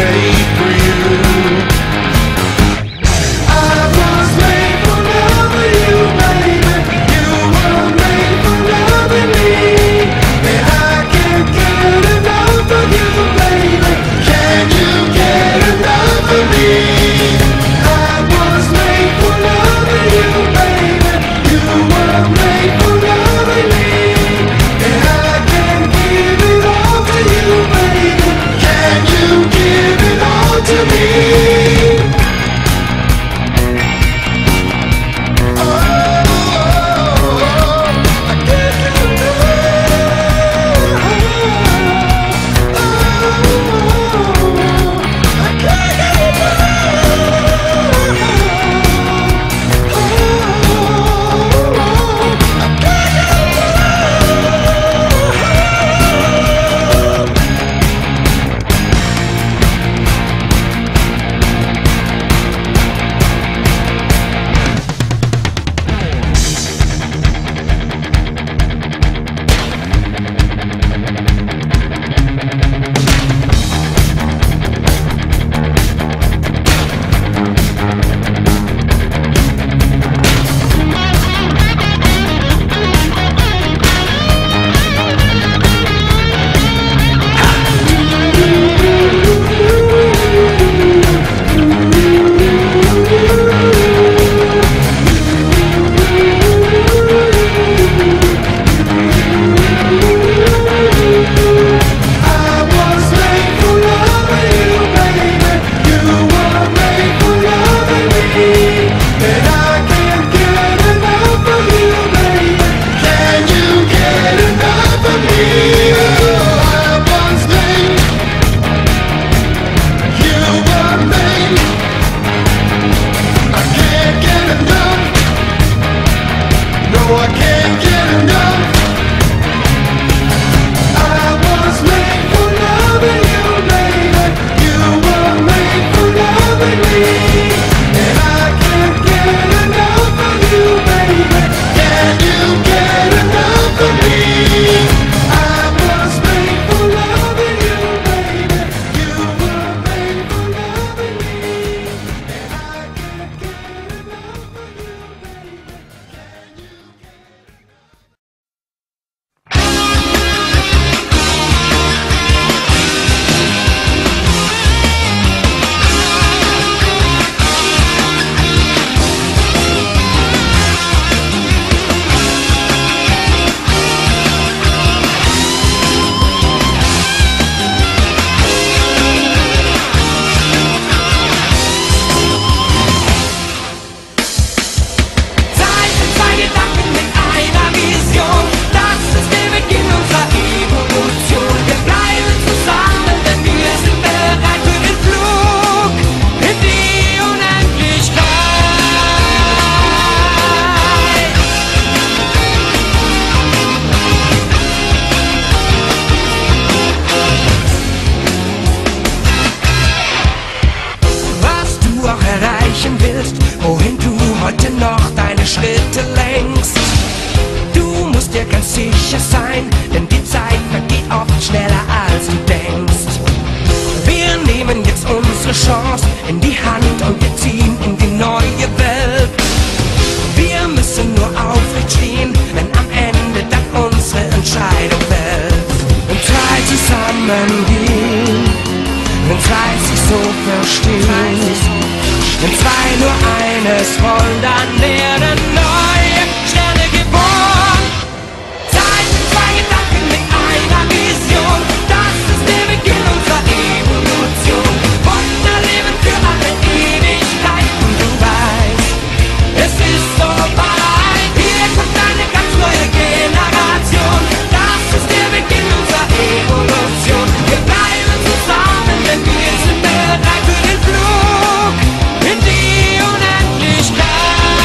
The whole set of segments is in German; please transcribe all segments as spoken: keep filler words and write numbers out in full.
made for you. I was made for loving you, baby. You were made for loving me, and I can't get enough of you, baby. Can you get enough of me? I was made for loving you, baby. You were made for loving me, and I can give it all to you, baby. Can you give it all to me? Wohin du heute noch deine Schritte lenkst. Du musst dir ganz sicher sein, denn die Zeit vergeht oft schneller als du denkst. Wir nehmen jetzt unsere Chance in die Hand und wir ziehen in die neue Welt. Wir müssen nur aufrecht stehen, wenn am Ende dann unsere Entscheidung fällt. Und zwei zusammengehen, wenn zwei sich so verstehen. Wenn zwei nur eines wollen, dann werden neue Sterne geboren. Zeit sind zwei Gedanken mit einer Vision. Das ist der Beginn unserer Evolution. Wunderleben für alle Ewigkeit. Und du weißt, es ist so weit. Hier kommt eine ganz neue Generation. Das ist der Beginn unserer Evolution. Wir bleiben zusammen, denn wir sind bereit für den Flug in die Unendlichkeit.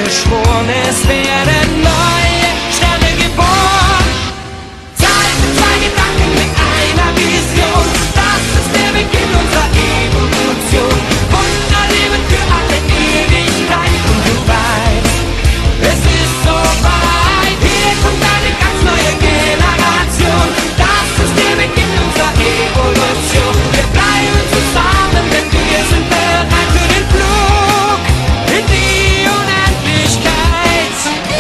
beschworen, es werden neue Sterne geboren. Zeit mit zwei Gedanken mit einer Vision, das ist der Beginn unserer Evolution. Wunderleben für alle Ewigkeit und du weißt, es ist so weit. Hier kommt eine ganz neue Generation, das ist der Beginn unserer Evolution. Wir bleiben zusammen, denn wir sind bereit für den Flug in die Unendlichkeit.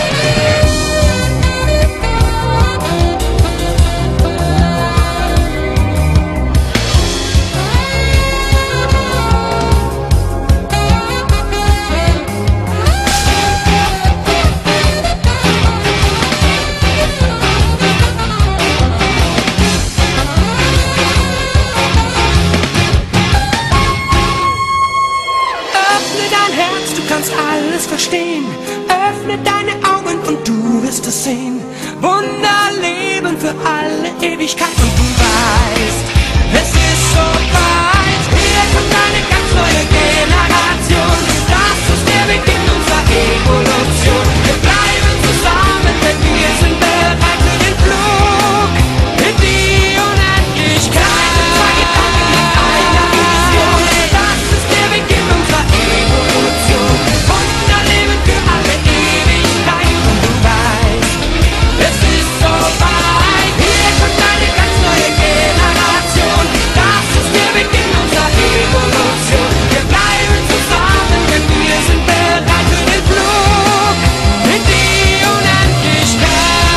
Öffne dein Herz, du kannst alles verstehen. Öffne deine Augen und du wirst es sehen. Wunderleben für alle Ewigkeit und du weißt, es ist so weit. Hier kommt eine ganz neue Generation, das ist der Beginn unserer Evolution. Wir bleiben zusammen, denn wir sind bereit für den Flug in die Unendlichkeit. Zwei Gedanken mit einer Vision, das ist der Beginn unserer Evolution. Wunderleben für alle Ewigkeit und du weißt, es ist so weit. Hier kommt eine ganz neue Generation, das ist der Beginn unserer Evolution. Wir bleiben zusammen, denn wir sind bereit für den Flug in die Unendlichkeit.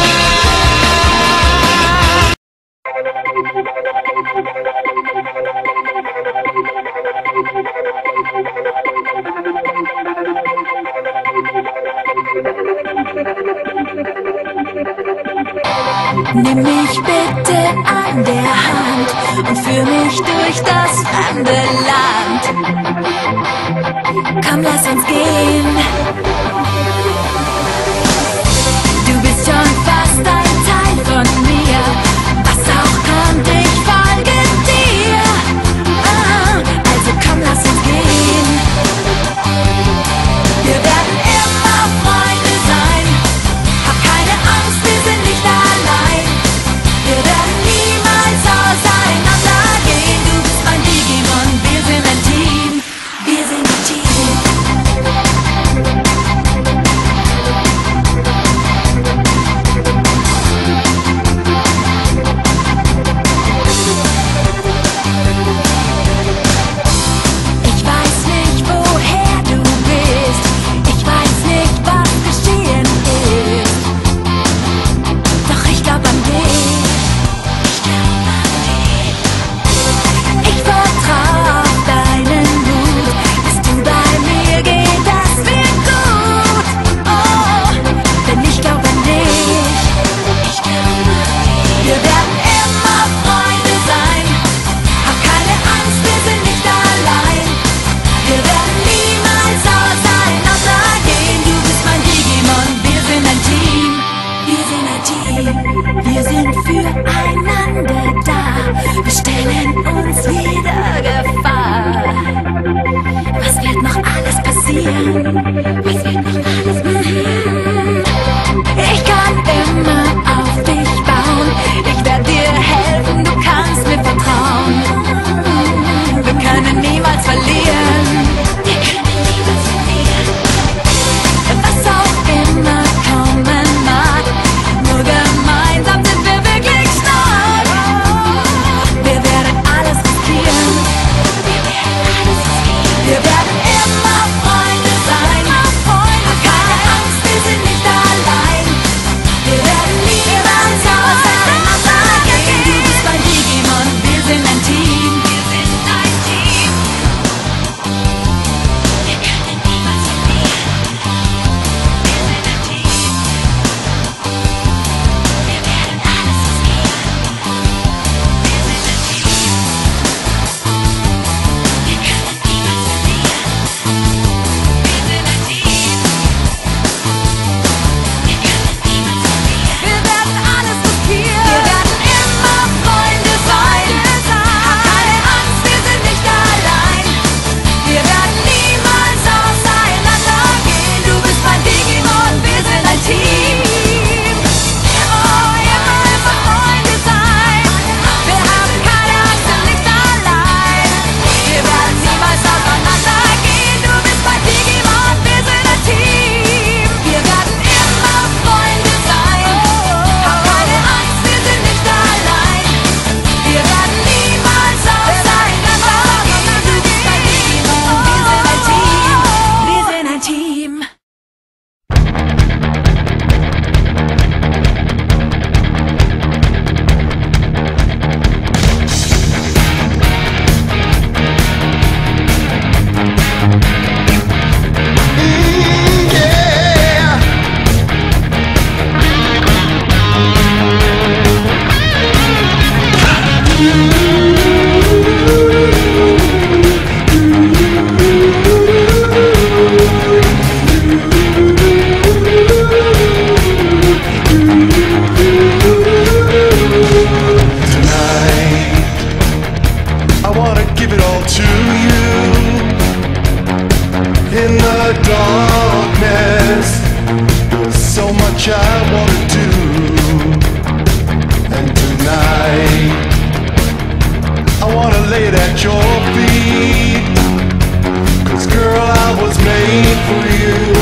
Nimm mich bitte an der Hand und führ mich durch das fremde Land. Komm, lass uns gehen. Du bist schon fast ein Teil von mir. Was auch kommt, ich folge dir. Ah, also komm, lass uns gehen. Wir werden immer Freunde sein. Hab keine Angst, wir sind nicht allein. Wir werden niemals auseinandergehen. Du bist mein Digimon, wir sind ein Team. Wir sind ein Team. much I wanna do. And tonight I wanna lay it at your feet, 'cause girl, I was made for you.